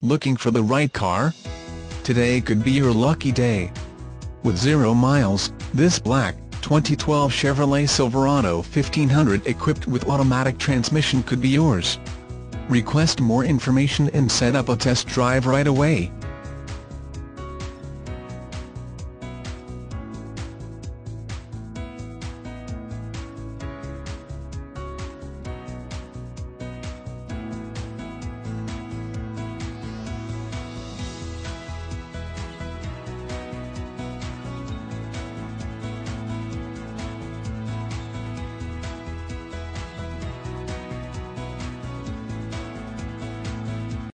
Looking for the right car? Today could be your lucky day. With 0 miles, this black, 2012 Chevrolet Silverado 1500 equipped with automatic transmission could be yours. Request more information and set up a test drive right away.